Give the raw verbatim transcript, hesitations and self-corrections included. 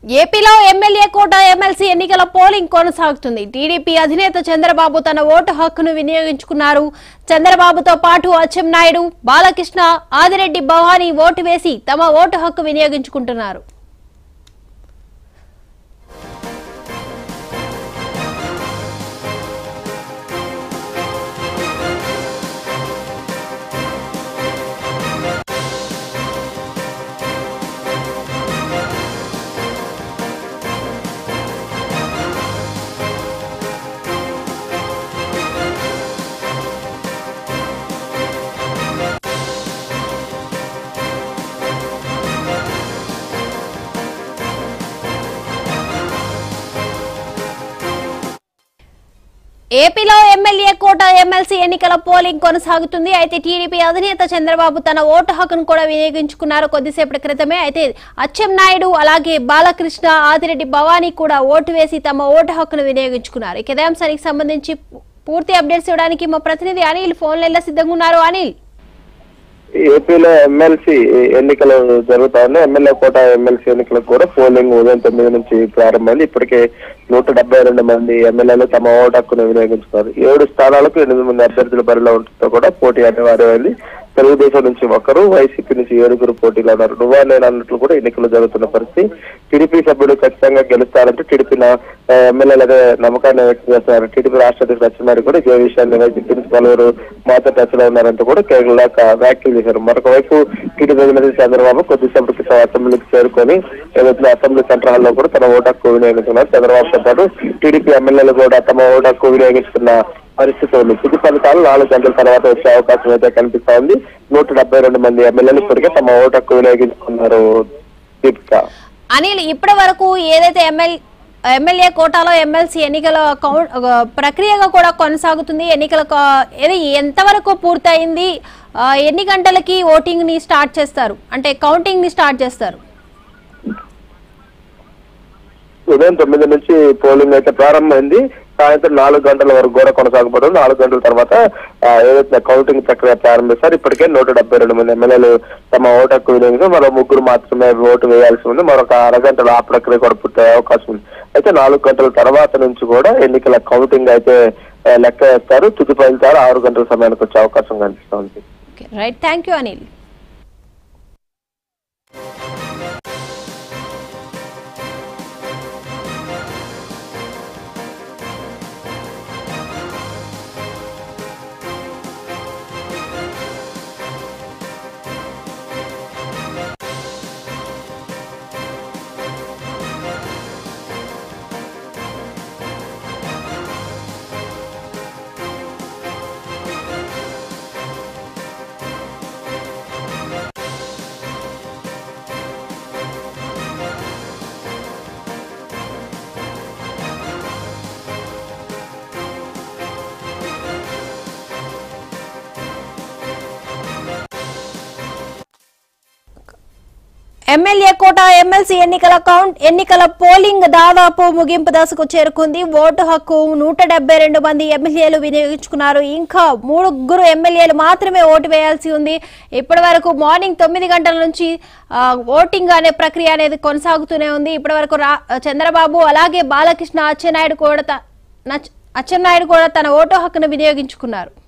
ఏపీలో ఎమ్మెల్యే కోట ఎమ్మెల్సీ ఎన్నికల పోలింగ్ కొనసాగుతుంది. టీడీపీ అధినేత చంద్రబాబు తన ఓటు హక్కును వినియోగించుకున్నారు. చంద్రబాబుతో పాటు అచ్చెన్నాయుడు, బాలకృష్ణ, ఆదిరెడ్డి భవానీ ఓటు వేసి తమ ఓటు హక్కు వినియోగించుకుంటున్నారు. ఏపీలో ఎమ్మెల్యే కోట ఎమ్మెల్సీ ఎన్నికల పోలింగ్ కొనసాగుతుంది. అయితే టీడీపీ అధినేత చంద్రబాబు తన ఓటు హక్కును కూడా వినియోగించుకున్నారు కొద్దిసేపటి క్రితమే. అయితే అచ్చెన్నాయుడు, అలాగే బాలకృష్ణ, ఆదిరెడ్డి భవానీ కూడా ఓటు వేసి తమ ఓటు హక్కును వినియోగించుకున్నారు. ఇక ఇదే అంశానికి సంబంధించి పూర్తి అప్డేట్స్ ఇవ్వడానికి మా ప్రతినిధి అనిల్ ఫోన్ లైన్లో సిద్ధంగా ఉన్నారు. అనిల్, ఏపీలో ఎమ్మెల్సీ ఎన్నికలు జరుగుతా ఉన్నాయి. ఎమ్మెల్యే కోట ఎమ్మెల్సీ ఎన్నికలకు కూడా పోలింగ్ ఉదయం తొమ్మిది నుంచి ప్రారంభమైంది. ఇప్పటికే నూట డెబ్బై రెండు మంది ఎమ్మెల్యేలు తమ ఓటు హక్కును వినియోగించుకున్నారు. ఏడు స్థానాలకు ఎనిమిది మంది అభ్యర్థుల బరిలో ఉండటంతో కూడా పోటీ అనివార్యమైంది. తెలుగుదేశం నుంచి ఒకరు, వైసీపీ నుంచి ఏడుగురు పోటీలో ఉన్నారు. నువ్వా నేను అన్నట్లు కూడా ఎన్నికలు జరుగుతున్న పరిస్థితి. టీడీపీ సభ్యులు ఖచ్చితంగా గెలుస్తారంటే టీడీపీ ఎమ్మెల్యేలుగా నమ్మకాన్ని వ్యక్తం చేస్తున్నారు. టీడీపీ రాష్ట్ర అధ్యక్షుడు అచ్చెన్నాయుడు కూడా ఇదే విషయాన్ని వైసీపీ పలువురు మాతో టచ్లో ఉన్నారంటూ కూడా కేరళ వ్యాఖ్యలు చేశారు. మరొక వైపు టీడీపీ అధినేత చంద్రబాబు కొద్దిసేపటి క్రితం అసెంబ్లీకి చేరుకొని ఏదైతే అసెంబ్లీ సెంటర్ హాల్లో కూడా తన ఓటు హక్కు వినియోగించుకున్నారు. చంద్రబాబుతో పాటు టీడీపీ ఎమ్మెల్యేలు కూడా తమ ఓటు హక్కు వినియోగించుకున్న పరిస్థితి ఉంది. తుది ఫలితాలు నాలుగు గంటల తర్వాత వచ్చే అవకాశం అయితే కనిపిస్తా ఉంది. నూట డెబ్బై రెండు మంది ఎమ్మెల్యేలు ఇప్పటికే తమ ఓటు హక్కు వినియోగించుకున్నారు. దీపిక, అనిల్, ఇప్పటి వరకు ఏదైతే ఎమ్మెల్యే ఎమ్మెల్యే కోటాలో ఎమ్మెల్సీ ఎన్నికల ప్రక్రియగా కూడా కొనసాగుతుంది. ఎన్నికల ఇది ఎంతవరకు పూర్తయింది? ఎన్ని గంటలకి ఓటింగ్ ని స్టార్ట్ చేస్తారు, అంటే కౌంటింగ్ ని స్టార్ట్ చేస్తారు? ఉదయం తొమ్మిది నుంచి పోలింగ్ అయితే ప్రారంభమైంది. సాయంత్రం నాలుగు గంటల వరకు కూడా కొనసాగబడుతుంది. నాలుగు గంటల తర్వాత ఏదైతే కౌంటింగ్ ప్రక్రియ ప్రారంభిస్తారు. ఇప్పటికే నూట డెబ్బై రెండు మంది ఎమ్మెల్యేలు తమ ఓటు హక్కు వినియోగించి మరో ముగ్గురు మాత్రమే ఓటు వేయాల్సి ఉంది. మరొక అరగంటలో ఆ ప్రక్రియ కూడా పూర్తయ్యే అవకాశం ఉంది. అయితే నాలుగు గంటల తర్వాత నుంచి కూడా ఎన్నికల కౌంటింగ్ అయితే లెక్క వేస్తారు. తుది ఫలితాలు ఆరు గంటల సమయానికి వచ్చే అవకాశం కనిపిస్తుంది. Right, thank you Anil. MLA కోట ఎమ్మెల్సీ ఎన్నికల కౌంట్ ఎన్నికల పోలింగ్ దాదాపు ముగింపు దశకు చేరుకుంది. ఓటు హక్కు నూట డెబ్బై రెండు మంది ఎమ్మెల్యేలు వినియోగించుకున్నారు. ఇంకా మూడుగురు ఎమ్మెల్యేలు మాత్రమే ఓటు వేయాల్సి ఉంది. ఇప్పటి వరకు మార్నింగ్ తొమ్మిది గంటల నుంచి ఓటింగ్ అనే ప్రక్రియ అనేది కొనసాగుతూనే ఉంది. ఇప్పటి వరకు చంద్రబాబు, అలాగే బాలకృష్ణ, అచ్చెన్నాయుడు కూడా అచ్చెన్నాయుడు కూడా తన ఓటు హక్కును వినియోగించుకున్నారు.